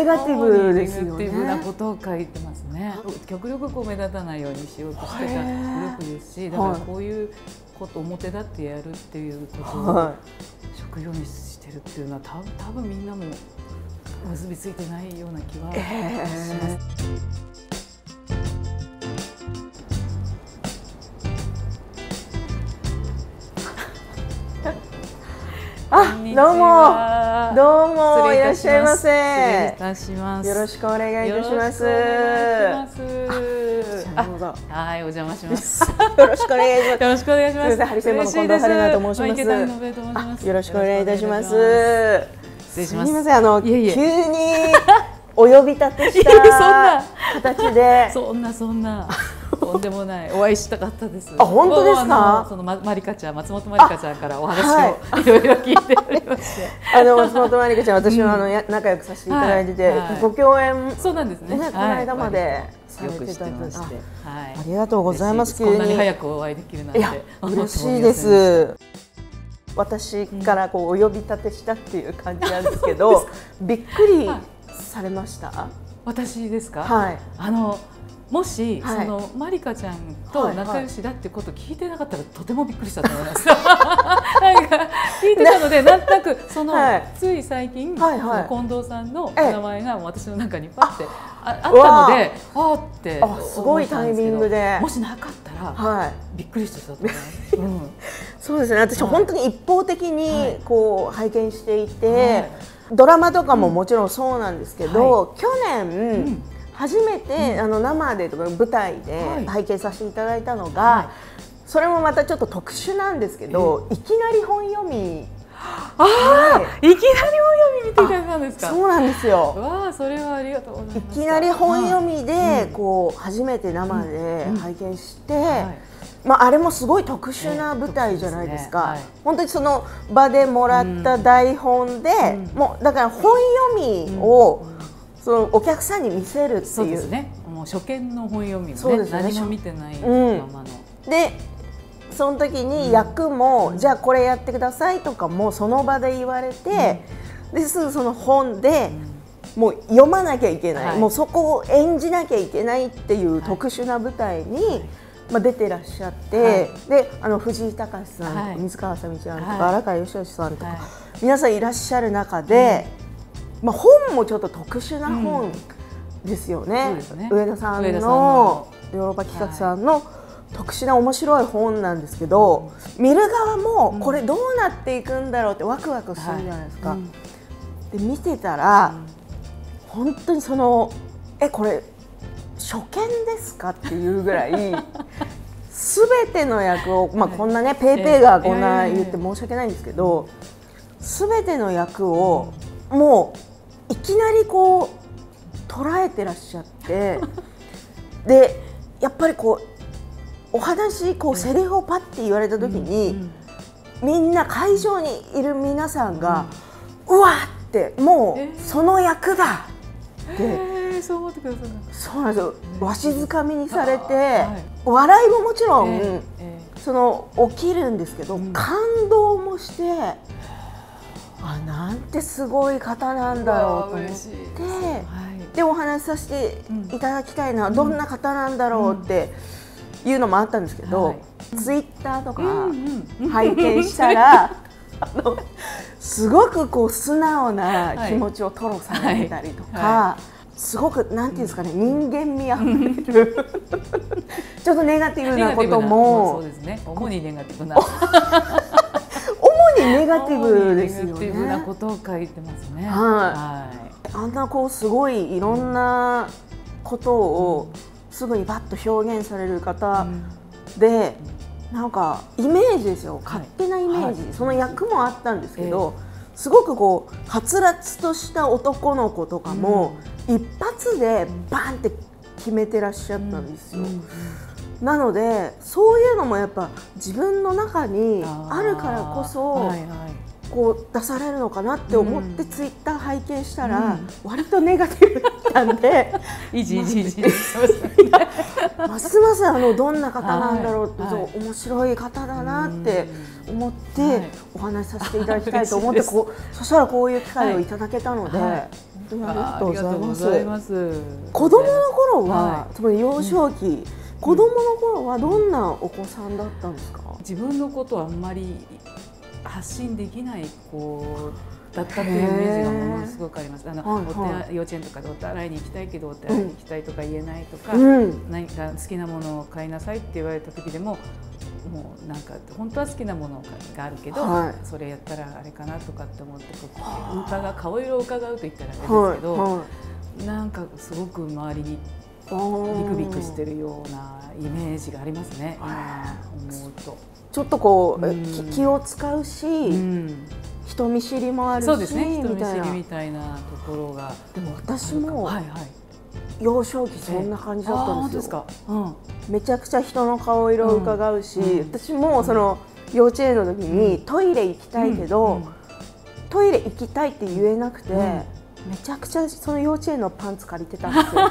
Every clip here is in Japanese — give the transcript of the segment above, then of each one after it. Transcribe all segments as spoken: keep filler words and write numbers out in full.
ガティブですよね。 ネガティブなことを書いてますね。極力こう目立たないようにしようとしてたグループですし、だからこういうこと表立ってやるっていうことを職業にしてるっていうのは多分多分みんなも結びついてないような気はします。 あ、どうも、どうもいらっしゃいませ。 失礼いたします。 よろしくお願いいたします。 はい、お邪魔します。 よろしくお願いします。 よろしくお願いします。 ハリセンボンの近藤春菜と申します。よろしくお願いいたします。すみません、あの急にお呼び立てした形で。 そんなそんな。とんでもない、お会いしたかったです。 あ、本当ですか。 そのマリカちゃん、松本まりかちゃんからお話をいろいろ聞いておりまして。 あの松本まりかちゃん、私はあの仲良くさせていただいてて、ご共演。 そうなんですね。 この間までよくしてまして。 ありがとうございます。 こんなに早くお会いできるなんて。 嬉しいです。私からこうお呼び立てしたっていう感じなんですけど、びっくりされました。 私ですか。 はい。 あの。もし、はい、そのまりかちゃんと仲良しだってことを聞いてなかったら、とてもびっくりしたと思います。なんか聞いてたので、なんとなくその、はい、つい最近、はいはい、近藤さんの名前が私の中にパッて あ, あったので、あーってあすごいタイミングで、 もしなかったら、はい、びっくりしてたと思います。うん、そうですね。私、はい、本当に一方的にこう拝見していて、はい、ドラマとかももちろんそうなんですけど、はい、去年。うん初めて、うん、あの生でとか舞台で拝見させていただいたのが、はい、それもまたちょっと特殊なんですけど、いきなり本読み。 ああ、はい、いきなり本読み見ていただいたんですか。 そうなんですよ。 わあ、それはありがとうございます。 いきなり本読みで、はい、こう初めて生で拝見して。うんうんはいまあ、あれもすごい特殊な舞台じゃないですか、ねはい、本当にその場でもらった台本で、うん、もうだから本読みを、うんそのお客さんに見せるっていう。 そうですね。もう初見の本読みをね、何も見てないままの。 うん、で、その時に役も、うん、じゃあこれやってくださいとかもその場で言われて、うん、ですぐその本で、うん、もう読まなきゃいけない、はい、もうそこを演じなきゃいけないっていう特殊な舞台に、はいまあ、出てらっしゃって、はい、であの藤井隆さんとか、はい、水川あさみちゃんとか、はい、荒川義義さんとか、はい、皆さんいらっしゃる中で。うんまあ本もちょっと特殊な本ですよね。うん、ね上田さんのヨーロッパ企画さんの特殊な面白い本なんですけど、うん、見る側もこれどうなっていくんだろうってワクワクするじゃないですか。はいうん、で見てたら、うん、本当にそのえこれ初見ですかっていうぐらいすべての役をまあこんなねペーペーがこんな言って申し訳ないんですけど、すべての役をもういきなりこう捉えてらっしゃってでやっぱりこうお話こうセリフをパッて言われた時に、うんうん、みんな会場にいる皆さんが、うん、うわってもうその役だって、 えー、そう思ってくださる。 そうなんですよ。わしづかみにされて、はい、笑いももちろん、えーえー、その起きるんですけど、うん、感動もして。あなんてすごい方なんだろうと思って、はい、でお話しさせていただきたいのは、うん、どんな方なんだろうっていうのもあったんですけど、はい、ツイッターとか拝見したら、あのすごくこう素直な気持ちを吐露されたりとか、はいはい、すごくなんていうんですかね、人間味あふれるちょっとネガティブなことも、 そうですね、主にネガティブなネガティブですよね。 ネガティブなことを書いてますね。 はい。あんなこうすごいいろんなことをすぐにバッと表現される方で、なんかイメージですよ。勝手なイメージ。その役もあったんですけど、すごくこうはつらつとした男の子とかも一発でバンって決めてらっしゃったんですよ。なのでそういうのもやっぱ自分の中にあるからこそ、はいはい、こう出されるのかなって思ってツイッター拝見したら、うん、割とネガティブだったんでいじいじいじますますあのどんな方なんだろうって、はいはい、面白い方だなって思ってお話しさせていただきたいと思って、こうそしたらこういう機会をいただけたので、はい、 当にありがとうございます。子供の頃は、つまり幼少期、うん、子供の頃はどんなお子さんだったんですか？ 自分のことはあんまり発信できない子だったというイメージがものすごくあります。あの、はいはい、幼稚園とかでお手洗いに行きたいけどお手洗いに行きたいとか言えないとか、うん、何か好きなものを買いなさいって言われた時でも、もうなんか本当は好きなものがあるけど、はい、それやったらあれかなとかって思って伺う、顔色を伺うと言ったらあれですけど、はいはい、なんかすごく周りにビクビクしてるようなイメージがありますね。今思うとちょっとこう、うん、気を使うし、うん、人見知りもあるし、 そうですね、人見知りみたいなところが。 でも私も、はいはい、幼少期そんな感じだったんですよ。うん、めちゃくちゃ人の顔色を伺うし、うん、私もその幼稚園の時にトイレ行きたいけど、うんうん、トイレ行きたいって言えなくて、うん、めちゃくちゃその幼稚園のパンツ借りてたんですよ。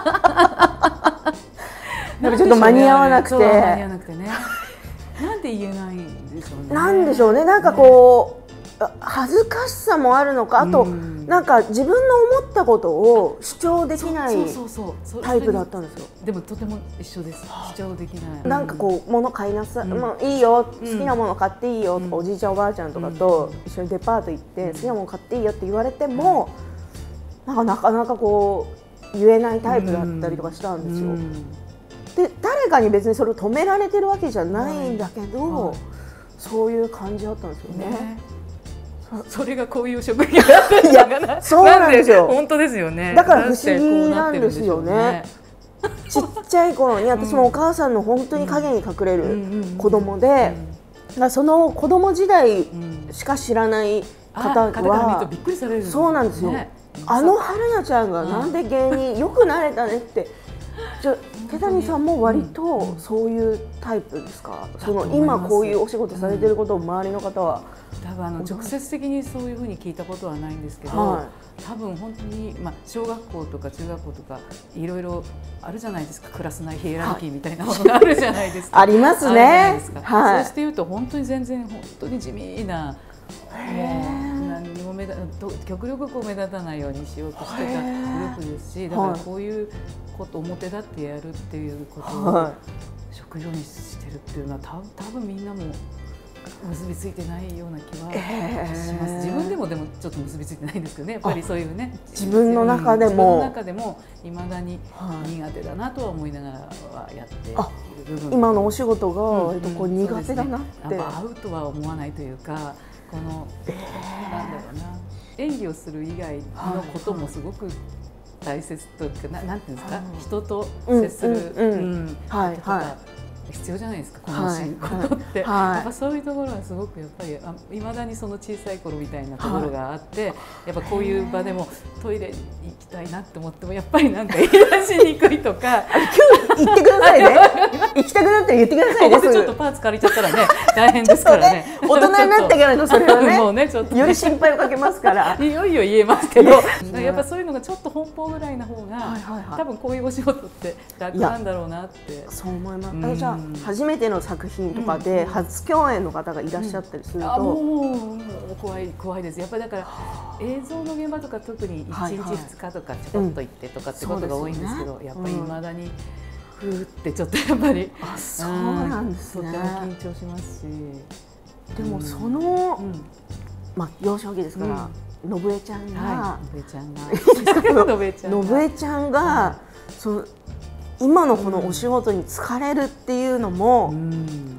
なんかちょっと間に合わなくて、間に合わなくてね。 なんで言えないんでしょうね。 なんでしょうね。なんかこう、ね、恥ずかしさもあるのか、あと、うん、なんか自分の思ったことを主張できないタイプだったんですよ。 でもとても一緒です。主張できない。 なんかこう物買いなさい、うん、まあいいよ、好きなもの買っていいよ、うん、おじいちゃんおばあちゃんとかと一緒にデパート行って、うん、好きなもの買っていいよって言われても、うん、なんかなかなかこう言えないタイプだったりとかしたんですよ。うんうんで誰かに別にそれを止められてるわけじゃないんだけど、はいはい、そういう感じだったんですよね。ね、 それがこういう職業だったんじゃないかな。 そうなんですよ。 本当ですよね。 だから不思議なんですよね。ちっちゃい頃に私もお母さんの本当に影に隠れる子供で、その子供時代しか知らない方はびっくりされるんですね。 そうなんですよ。あの春菜ちゃんがなんで芸人よくなれたねって。じゃ手谷さんも割とそういうタイプですか？その今こういうお仕事されてることを周りの方は、 多分あの直接的にそういうふうに聞いたことはないんですけど、はい、多分本当に、まあ、小学校とか中学校とかいろいろあるじゃないですか。クラス内ヒエラルキーみたいなものがあるじゃないですか。 ありますね。 はい、そうして言うと本当に全然本当に地味な。何にも目立極力こう目立たないようにしようとしてたグループですし、だからこういうこと表立ってやるっていうことを職業にしてるっていうのは多分、多分みんなも結びついてないような気はします。自分でもでもちょっと結びついてないんですけどね。やっぱりそういうね、 自分の中でも、 自分の中でも未だに苦手だなとは思いながらはやっている部分。 今のお仕事が割とこう苦手だなって。 合うとは思わないというか。この、えー、なんだろうな、演技をする以外のこともすごく大切というか、な、なんていうんですか、人と接することが必要じゃないですか、この仕事って、はいはい、やっぱそういうところはすごくやっぱりいまだにその小さい頃みたいなところがあって、はい、やっぱこういう場でもトイレに行きたいなって思ってもやっぱりなんか言い出しにくいとか今日行ってくださいね行きたくなったら言ってくださいね。 ちょっとパーツ借りちゃったらね大変ですからね。 大人になってからのそれはねもうねちょっとねより心配をかけますからいよいよ言えますけどやっぱそういうのがちょっと奔放ぐらいな方が、はいはいはい、多分こういうお仕事って楽なんだろうなってそう思います。うん、じゃあ初めての作品とかで初共演の方がいらっしゃったりすると、うんうん、 もうもう怖い怖いです。やっぱりだから映像の現場とか特にいちにちふつかとかちょこっと行ってとかってことが多いんですけど、うんね、やっぱり未だにふーってちょっとやっぱりあそうなんですね。 とても緊張しますし、 でもその、うん、まあ幼少期ですから、うん、のぶえちゃんが、 はい、のぶえちゃんがのぶえちゃんが、のぶえちゃんが、はい、その今のこのお仕事に疲れるっていうのも、うん、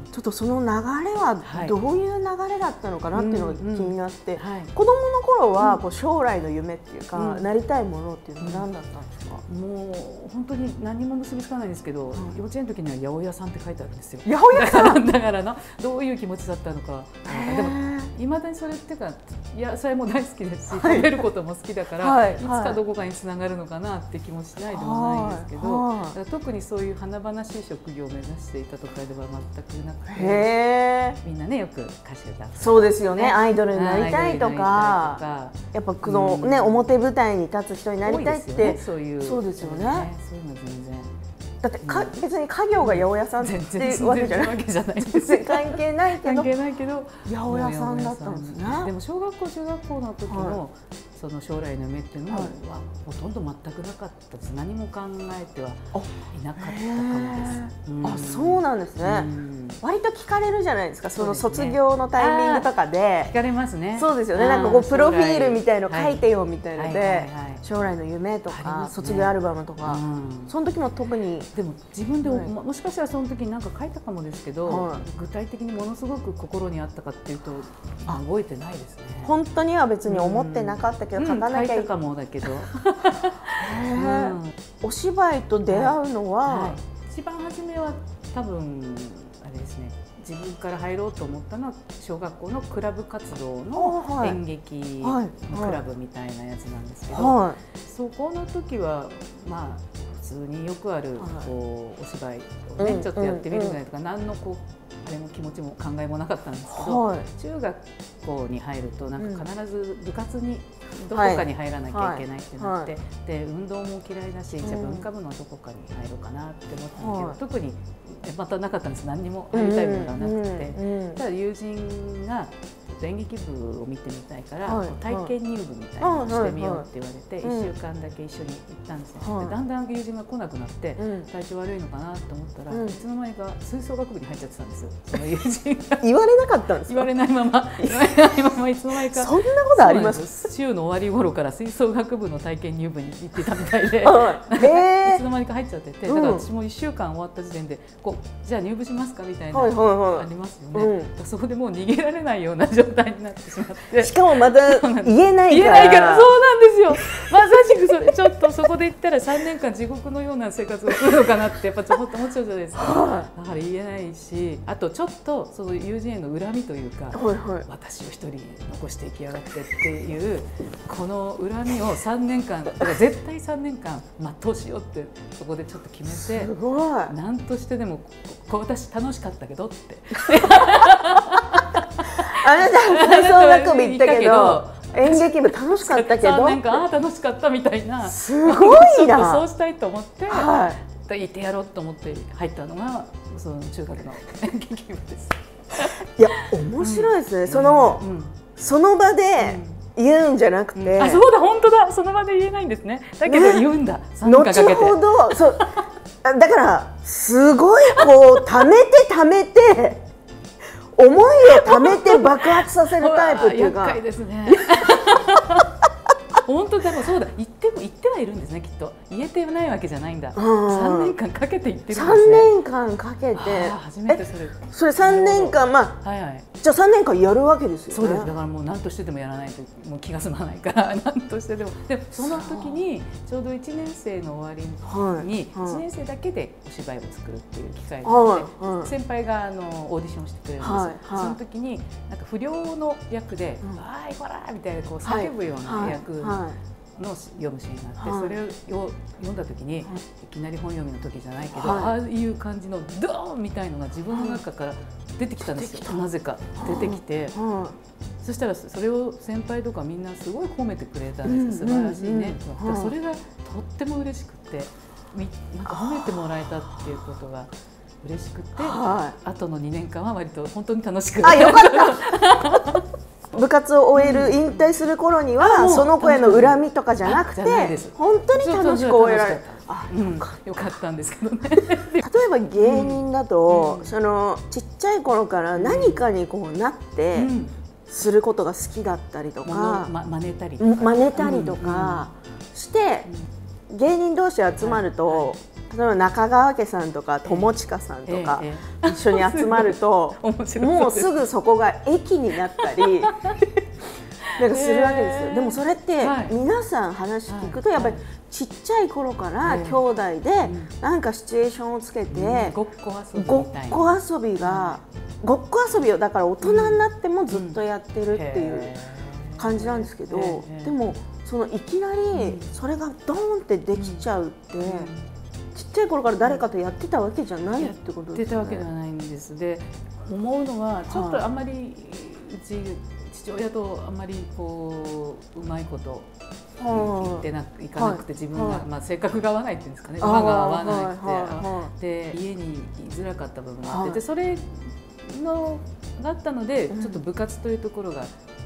ちょっとその流れはどういう流れだったのかなっていうのが気になって、はい、子供の頃はこう将来の夢っていうか、うん、なりたいものっていうのは何だったんですか？ もう本当に何も結びつかないんですけど、うん、幼稚園の時には八百屋さんって書いてあるんですよ。 八百屋さんだからのどういう気持ちだったのか。でもいまだにそれっていうか野菜も大好きですし、はい、食べることも好きだから、はい、いつかどこかにつながるのかなって気もしないでもないんですけど、はいはい、特にそういう華々しい職業を目指していたとかでは全くなくて、へみんなねよく歌手だとか、 そうですよね、アイドルになりたいとか、やっぱこの、ね、表舞台に立つ人になりたいって、 そういうそうですよね。 そういうの全然だってか、うん、別に家業が八百屋さんっていうわけじゃないです関係ないけど関係ないけど八百屋さんだったんですね。 でも小学校中学校の時のその将来の夢っていうのは、はい、ほとんど全くなかったです。何も考えてはいなかったかもです。 うん、あ、そうなんですね。うん、割と聞かれるじゃないですか、その卒業のタイミングとかで。 聞かれますね。 そうですよね。なんかこうプロフィールみたいの書いてよみたいので、将来の夢とか、ね、卒業アルバムとか、うん、その時も特に。 でも自分で、はい、もしかしたらその時に何か書いたかもですけど、はい、具体的にものすごく心にあったかっていうと覚えてないですね。 本当には別に思ってなかったけど、うん、書かなきゃいけない。 書いたかもだけど。 お芝居と出会うのは、はいはい、 一番初めは多分あれですね。自分から入ろうと思ったのは小学校のクラブ活動の演劇のクラブみたいなやつなんですけど、はいはい、そこの時はまあ普通によくあるこうお芝居をね、うん、ちょっとやってみるぐらいとか、うん、何のこうあれも気持ちも考えもなかったんですけど、はい、中学校に入るとなんか必ず部活にどこかに入らなきゃいけないってなって、はいはい、で運動も嫌いだし、うん、じゃあ文化部のどこかに入ろうかなって思ったんだけど、はい、特にまたなかったんです。何にも入りたいものがなくて、うんうん、ただ友人が演劇部を見てみたいから、はい、体験入部みたいなのをしてみようって言われて、はい、いっしゅうかんだけ一緒に行ったんですね、はい、でだんだん友人が来なくなって、うん、体調悪いのかなと思ったら、うん、いつの間にか吹奏楽部に入っちゃってたんですよ、その友人が。 言われなかったんですか？ 言われないまま言われないままいつの間にか。 そんなことあります？ 週の終わり頃から吹奏楽部の体験入部に行ってたみたいで、 はい、 いつの間にか入っちゃってて、だから私もいっしゅうかん終わった時点でこうじゃあ入部しますかみたいな、はいはいはい、ありますよね、うん、そこでもう逃げられないような状態になってしまって、 しかもまた言えないから言えないからそうなんですよ。まさしくそれちょっとそこで言ったらさんねんかん地獄のような生活をするのかなってやっぱちょっと思っちゃうじゃないですか。だから言えないし、あとちょっとその友人への恨みというか、はいはい、私を一人残していきやがってっていうこの恨みをさんねんかんだから絶対さんねんかん全うしようってそこでちょっと決めて、 すごい何としてでもここ私楽しかったけどって。 あなた吹奏楽部行ったけど演劇部楽しかったけどさんねんかんあ楽しかったみたいな、 すごいな。 そうしたいと思って、はい、いてやろうと思って入ったのがその中学の演劇部です。 いや面白いですね、うん、その、うん、その場で言うんじゃなくて、うん、 あそうだ本当だその場で言えないんですね。だけど言うんだ、ね、 後ほどそうだからすごいこう溜めて溜めて思いを溜めて爆発させるタイプっていうか。 厄介ですね。本当でもそうだ言っても言ってはいるんですねきっと。言えてないわけじゃないんだ。さんねんかんかけて言ってるんですね。 さんねんかんかけて。 初めてそれ。 それさんねんかんまあ、はいはい、じゃあさんねんかんやるわけですよね。 そうです。だからもう何としてでもやらないともう気が済まないから何としてでも。でもその時にちょうどいちねん生の終わりにいちねん生だけでお芝居を作るっていう機会があって、はいはい、先輩があのオーディションしてくれるんですよ。はいはい、その時になんか不良の役で「わーいこら!」みたいなこう叫ぶような役。はいはいはいの読むシーンがあって、はい、それを読んだ時に、はい、いきなり本読みの時じゃないけど、はい、ああいう感じのドーンみたいのが自分の中から出てきたんですよ。なぜか出てきて、はい、そしたらそれを先輩とかみんなすごい褒めてくれたんですよ。素晴らしいね、うんうんうん、それがとっても嬉しくて、なんか褒めてもらえたっていうことが嬉しくて、はい、後のにねんかんは割と本当に楽しくて。 あ、よかった部活を終える、うん、引退する頃には、うん、その子への恨みとかじゃなくて本当に楽しく終えられる。 あ、うん、よかったんですけどね。 例えば芸人だと、うん、そのちっちゃい頃から何かにこうなって、うん、することが好きだったりとか、 ま、真似たりとか真似たりとかして、うん、芸人同士集まると、はいはい、例えば中川家さんとか友近さんとか、えええ、一緒に集まるともうすぐそこが駅になったりなんかするわけですよ。でもそれって皆さん話聞くとやっぱりちっちゃい頃から兄弟でなんかシチュエーションをつけてごっこ遊びごっこ遊びがごっこ遊びをだから大人になってもずっとやってるっていう感じなんですけど、でもそのいきなりそれがドーンってできちゃうってちっちゃい頃から誰かとやってたわけじゃないってことですね。 やってたわけではないんです。で思うのはちょっとあんまりうち父親とあんまりこううまいこと言ってないかなくて、自分が、まあ、性格が合わないっていうんですかね、馬が合わなくて、で家に居づらかった部分があって、でそれのがあったのでちょっと部活というところが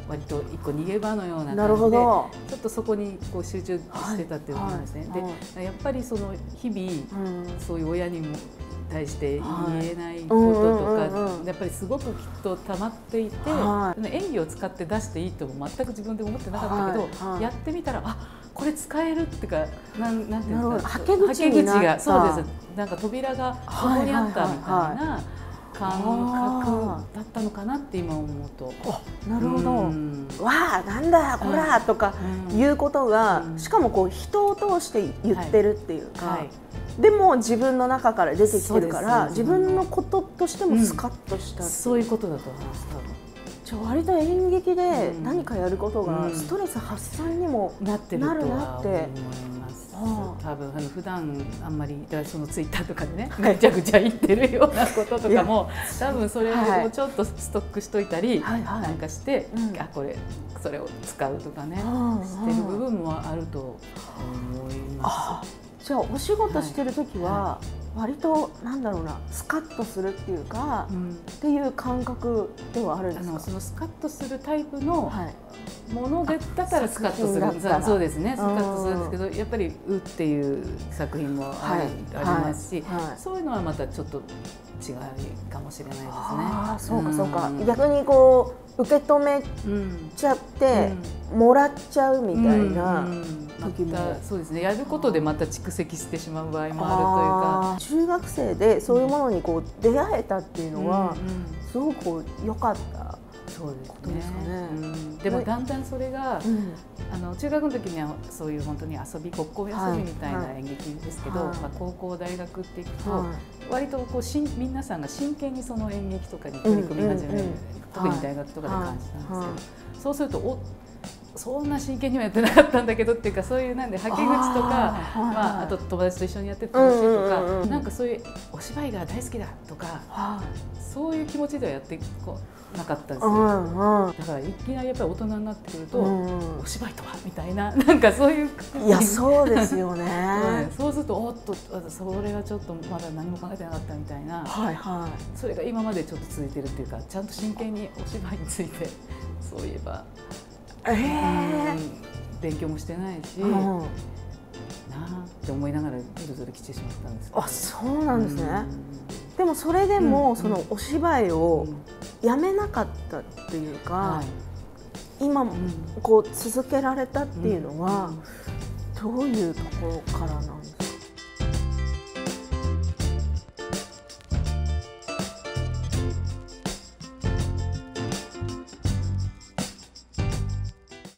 割と一個逃げ場のようななる感じで、 ほど。 ちょっとそこにこう集中してたっていうのなんですね。 はいはいで、やっぱりその日々、 うんそういう親にも対して言えないはいこととうんうんうんうんか、やっぱりすごくきっと溜まっていて、 は演技を使って出していいとも全く自分で思ってなかったけど、 はいはいやってみたら、あ、これ使えるっていうか、なんなんていうんですか、 はけ口になった。 がそうです。なんか扉がここにあったみたいな感覚だったのかなって今思うと。 なるほど。 うんわあ、なんだこらとかいうことが、 うんしかもこう人を通して言ってるっていうか、 はいはいでも自分の中から出てきてるからそうです自分のこととしてもスカッとした、 うん、そういうことだと思います多分。 じゃあ割と演劇でうん何かやることがストレス発散にもなってるとはなるなって思います。 はあ多分あの普段あんまりだからそのツイッターとかでねめちゃくちゃ言ってるようなこととかも多分それをちょっとストックしといたりはいはいなんかして、 うんあこれそれを使うとかね、 うんしてる部分もあると思います。 じゃあお仕事してる時は割となんだろうな、スカッとするっていうか、 うん、 っていう感覚ではあるんですか？ あのそのスカッとするタイプのはいものでだったらスカッとする、 作品だったらそうですね、スカッとするんですけど、やっぱり「う」っていう作品もあり,、 はいありますし、 はいはいそういうのはまたちょっと違いかもしれないですね。 ああ、そうかそうか、 ん逆にこう受け止めうんちゃって、もらっちゃうみたいなうんうん時も、 またそうですね、やることでまた蓄積してしまう場合もああー中学生でそういうものにこう出会えたっていうるというか、 のは、 うんうんすごくこう良かった。 そうですことですかねね。うんでもだんだんそれが、 うんあの中学の時にはそういう本当に遊びごっこ遊びみたいはない演劇ですけど、 はいまあ、高校大学っていくと、 は割とこうしん皆さんが真剣にその演劇とかに取り組み始める、 うんうんうん特に大学とかで感じたんですけど、 はいそうするとおそんな真剣にはやってなかったんだけどっていうか、そういうなんではけ口とかあーはいまあ、あと友達と一緒にやってて楽しいとうんうんうんうんか、なんかそういうお芝居が大好きだとか、 はそういう気持ちではやってこなかったんですい、うよ。 んうんだからいきなりやっぱり大人になってくると、 うんお芝居とはみたいな、なんかそういういやそうですよね。 はいそうするとおっとそれはちょっとまだ何も考えてなかったみたいな、 はいはいそれが今までちょっと続いてるっていうか、ちゃんと真剣にお芝居についてそういえば、 えーうん勉強もしてないし、 うん、 なあって思いながらずるずる来てしまったんですけど。 あ、そうなんですね。 うんでもそれでも、 うんそのお芝居をうんやめなかったっていうか、 はい今うんこう続けられたっていうのは、 うんどういうところからなんですか？